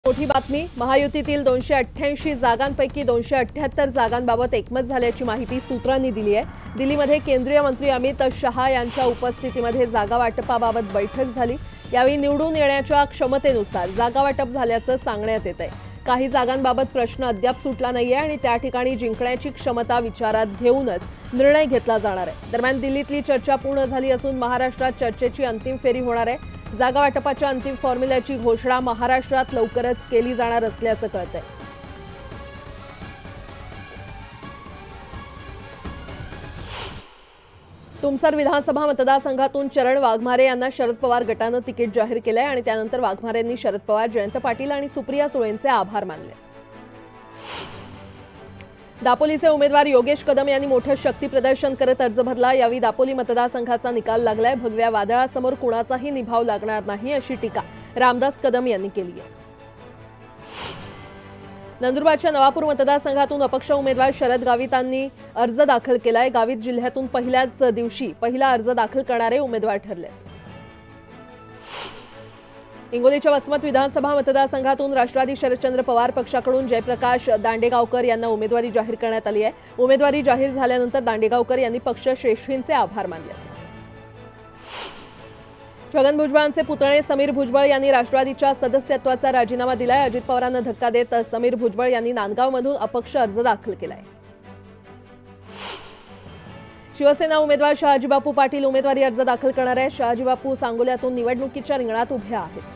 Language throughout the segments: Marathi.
मोठी बातमी, महायुतीतील 288 जागांपैकी 278 जागांबाबत एकमत झाल्याची माहिती सूत्रांनी दिली आहे। दिल्लीमध्ये केंद्रीय मंत्री अमित शहा यांच्या उपस्थितीमध्ये जागा वाटपाबाबत बैठक झाली। यावेळी निवडून येण्याच्या क्षमतेनुसार जागा वाटप झाल्याचं सांगण्यात येत आहे। काही जागांबाबत प्रश्न अद्याप सुटला नाहीये आणि त्या ठिकाणी जिंकण्याची क्षमता विचारात घेऊनच निर्णय घेतला जाणार आहे। दरम्यान दिल्लीतली चर्चा पूर्ण झाली असून महाराष्ट्रात चर्चेची अंतिम फेरी होणार आहे। जागा वाटपाच्या अंतिम फॉर्म्युल्याची घोषणा महाराष्ट्रात लवकरच केली जाणार असल्याचं कळतंय। तुमसर विधानसभा मतदारसंघातून चरण वाघमारे यांना शरद पवार गटानं तिकीट जाहीर केलंय आणि त्यानंतर वाघमारेंनी शरद पवार, जयंत पाटील आणि सुप्रिया सुळेंचे आभार मानले। दापोलीचे उमेदवार योगेश कदम यांनी मोठं शक्ती प्रदर्शन करत अर्ज भरला। यावेळी दापोली मतदारसंघाचा निकाल लागलाय। भगव्या वादळासमोर कुणाचाही निभाव लागणार नाही अशी टीका रामदास कदम यांनी केली आहे। नंदुरबारच्या नवापूर मतदारसंघातून अपक्ष उमेदवार शरद गावितांनी अर्ज दाखल केलाय। गावित जिल्ह्यातून पहिल्याच दिवशी पहिला अर्ज दाखल करणारे उमेदवार ठरले। हिंगोलीच्या वसमत विधानसभा मतदारसंघातून राष्ट्रवादी शरदचंद्र पवार पक्षाकडून जयप्रकाश दांडेगावकर यांना उमेदवारी जाहीर करण्यात आली आहे। उमेदवारी जाहीर झाल्यानंतर दांडेगावकर यांनी पक्षश्रेष्ठींचे आभार मानले। छगन भुजबळांचे पुतणे समीर भुजबळ यांनी राष्ट्रवादीच्या सदस्यत्वाचा राजीनामा दिलाय। अजित पवारांना धक्का देत समीर भुजबळ यांनी नांदगावमधून अपक्ष अर्ज दाखल केलाय। शिवसेना उमेदवार शहाजीबापू पाटील उमेदवारी अर्ज दाखल करणार आहेत। शहाजीबापू सांगोल्यातून निवडणुकीच्या रिंगणात उभे आहेत।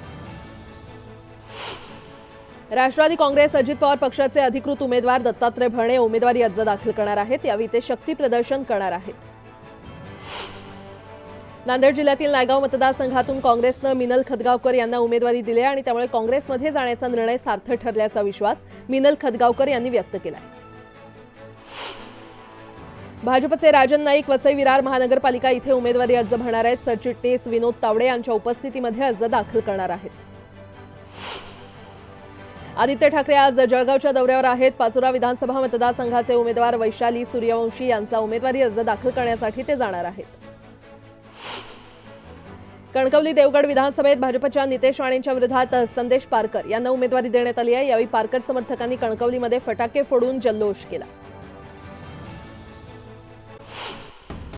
राष्ट्रवादी काँग्रेस अजित पवार पक्षाचे अधिकृत उमेदवार दत्तात्रय भरणे उमेदवारी अर्ज दाखल करणार आहेत। यावेळी ते शक्ती प्रदर्शन करणार आहेत। नांदेड जिल्ह्यातील नायगाव मतदारसंघातून काँग्रेसनं मिनल खदगावकर यांना उमेदवारी दिली आणि त्यामुळे काँग्रेसमध्ये जाण्याचा निर्णय सार्थ ठरल्याचा विश्वास मिनल खदगावकर यांनी व्यक्त केला। भाजपचे राजन नाईक वसई विरार महानगरपालिका इथे उमेदवारी अर्ज भरणार आहेत। सरचिटणीस विनोद तावडे यांच्या उपस्थितीमध्ये अर्ज दाखल करणार आहेत। आदित्य ठाकरे आज जळगावच्या दौऱ्यावर आहेत। पाचोरा विधानसभा मतदारसंघाचे उमेदवार वैशाली सूर्यवंशी यांचा उमेदवारी अर्ज दाखल करण्यासाठी ते जाणार आहेत। कणकवली देवगड विधानसभेत भाजपच्या नितेश राणेंच्या विरोधात संदेश पारकर यांना उमेदवारी देण्यात आली आहे। यावेळी पारकर समर्थकांनी कणकवलीमध्ये फटाके फोडून जल्लोष केला।